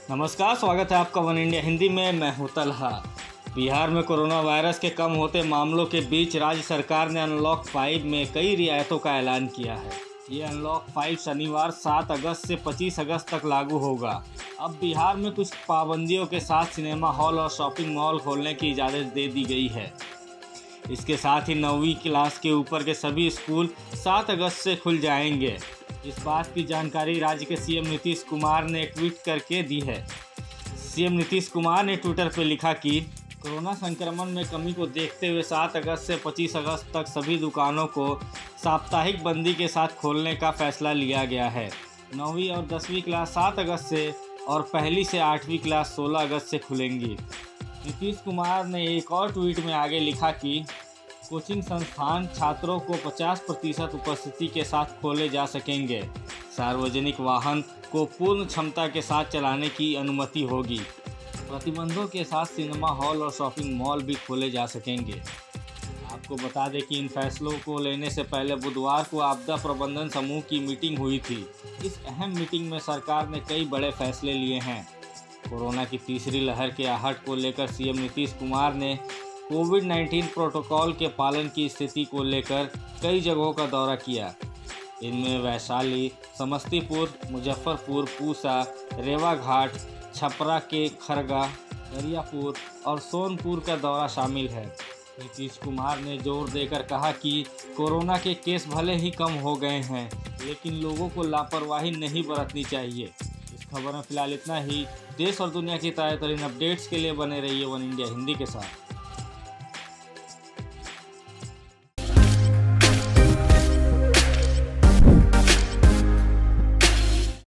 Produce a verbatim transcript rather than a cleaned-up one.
नमस्कार, स्वागत है आपका वन इंडिया हिंदी में। मैं हूं तलहा। बिहार में कोरोना वायरस के कम होते मामलों के बीच राज्य सरकार ने अनलॉक फाइव में कई रियायतों का ऐलान किया है। ये अनलॉक फाइव शनिवार सात अगस्त से पच्चीस अगस्त तक लागू होगा। अब बिहार में कुछ पाबंदियों के साथ सिनेमा हॉल और शॉपिंग मॉल खोलने की इजाज़त दे दी गई है। इसके साथ ही नौवीं क्लास के ऊपर के सभी स्कूल सात अगस्त से खुल जाएंगे। इस बात की जानकारी राज्य के सीएम नीतीश कुमार ने ट्वीट करके दी है। सीएम नीतीश कुमार ने ट्विटर पर लिखा कि कोरोना संक्रमण में कमी को देखते हुए सात अगस्त से पच्चीस अगस्त तक सभी दुकानों को साप्ताहिक बंदी के साथ खोलने का फैसला लिया गया है। नौवीं और दसवीं क्लास सात अगस्त से और पहली से आठवीं क्लास सोलह अगस्त से खुलेंगी। नीतीश कुमार ने एक और ट्वीट में आगे लिखा कि कोचिंग संस्थान छात्रों को पचास प्रतिशत उपस्थिति के साथ खोले जा सकेंगे। सार्वजनिक वाहन को पूर्ण क्षमता के साथ चलाने की अनुमति होगी। प्रतिबंधों के साथ सिनेमा हॉल और शॉपिंग मॉल भी खोले जा सकेंगे। आपको बता दें कि इन फैसलों को लेने से पहले बुधवार को आपदा प्रबंधन समूह की मीटिंग हुई थी। इस अहम मीटिंग में सरकार ने कई बड़े फैसले लिए हैं। कोरोना की तीसरी लहर के आहट को लेकर सीएम नीतीश कुमार ने कोविड नाइन्टीन प्रोटोकॉल के पालन की स्थिति को लेकर कई जगहों का दौरा किया। इनमें वैशाली, समस्तीपुर, मुजफ्फरपुर, पूसा, रेवाघाट, छपरा के खरगा, दरियापुर और सोनपुर का दौरा शामिल है। नीतीश कुमार ने जोर देकर कहा कि कोरोना के केस भले ही कम हो गए हैं, लेकिन लोगों को लापरवाही नहीं बरतनी चाहिए। इस खबर में फिलहाल इतना ही। देश और दुनिया की ताज़ा तरीन अपडेट्स के लिए बने रहिए वन इंडिया हिंदी के साथ।